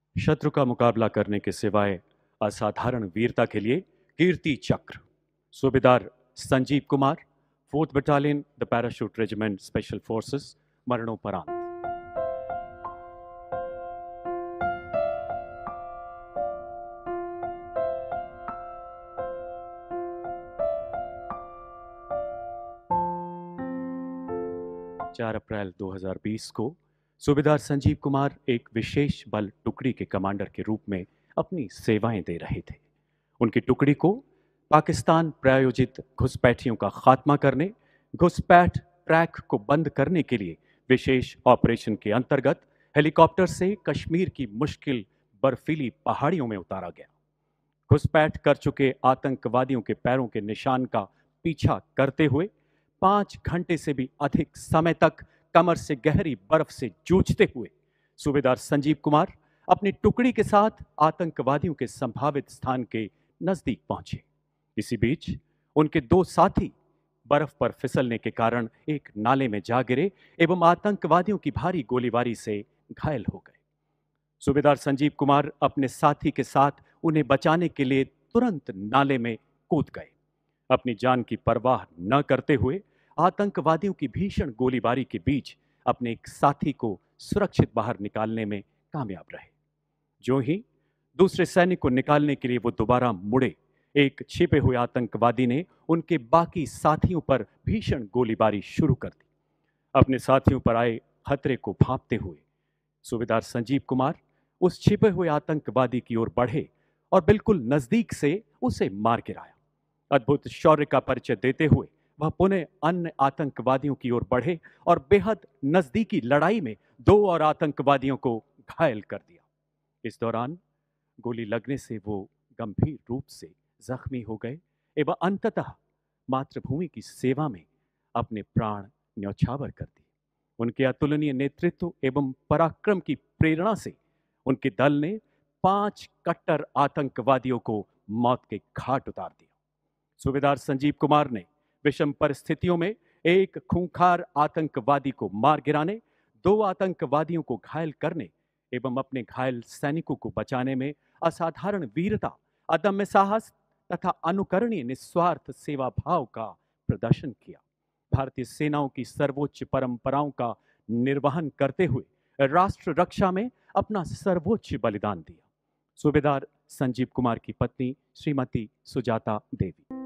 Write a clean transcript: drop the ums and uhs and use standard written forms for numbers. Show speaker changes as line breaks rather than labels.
शत्रु का मुकाबला करने के सिवाय असाधारण वीरता के लिए Kirti Chakra Subedar Sanjeev Kumar, 4th battalion the parachute regiment special forces, मरणोपरांत। 4 अप्रैल 2020 को सूबेदार संजीव कुमार एक विशेष बल टुकड़ी के कमांडर के रूप में अपनी सेवाएं दे रहे थे। उनकी टुकड़ी को पाकिस्तान प्रायोजित घुसपैठियों का खात्मा करने, घुसपैठ ट्रैक को बंद करने के लिए विशेष ऑपरेशन के अंतर्गत हेलीकॉप्टर से कश्मीर की मुश्किल बर्फीली पहाड़ियों में उतारा गया। घुसपैठ कर चुके आतंकवादियों के पैरों के निशान का पीछा करते हुए 5 घंटे से भी अधिक समय तक कमर से गहरी बर्फ से जूझते हुए सूबेदार संजीव कुमार अपनी टुकड़ी के साथ आतंकवादियों के संभावित स्थान के नजदीक पहुंचे। इसी बीच उनके 2 साथी बर्फ पर फिसलने के कारण एक नाले में जा गिरे एवं आतंकवादियों की भारी गोलीबारी से घायल हो गए। सूबेदार संजीव कुमार अपने साथी के साथ उन्हें बचाने के लिए तुरंत नाले में कूद गए। अपनी जान की परवाह न करते हुए आतंकवादियों की भीषण गोलीबारी के बीच अपने एक साथी को सुरक्षित बाहर निकालने में कामयाब रहे। जो ही दूसरे सैनिक को निकालने के लिए वो दोबारा मुड़े, एक छिपे हुए आतंकवादी ने उनके बाकी साथियों पर भीषण गोलीबारी शुरू कर दी। अपने साथियों पर आए खतरे को भांपते हुए सूबेदार संजीव कुमार उस छिपे हुए आतंकवादी की ओर बढ़े और बिल्कुल नजदीक से उसे मार गिराया। अद्भुत शौर्य का परिचय देते हुए वह पुनः अन्य आतंकवादियों की ओर बढ़े और बेहद नजदीकी लड़ाई में 2 और आतंकवादियों को घायल कर दिया। इस दौरान गोली लगने से वो गंभीर रूप से जख्मी हो गए एवं अंततः मातृभूमि की सेवा में अपने प्राण न्यौछावर कर दिए। उनके अतुलनीय नेतृत्व एवं पराक्रम की प्रेरणा से उनके दल ने 5 कट्टर आतंकवादियों को मौत के घाट उतार दिया। सूबेदार संजीव कुमार ने विषम परिस्थितियों में एक खूंखार आतंकवादी को मार गिराने, 2 आतंकवादियों को घायल करने एवं अपने घायल सैनिकों को बचाने में असाधारण वीरता, अदम्य साहस तथा अनुकरणीय निस्वार्थ सेवा भाव का प्रदर्शन किया। भारतीय सेनाओं की सर्वोच्च परंपराओं का निर्वहन करते हुए राष्ट्र रक्षा में अपना सर्वोच्च बलिदान दिया। सूबेदार संजीव कुमार की पत्नी श्रीमती सुजाता देवी।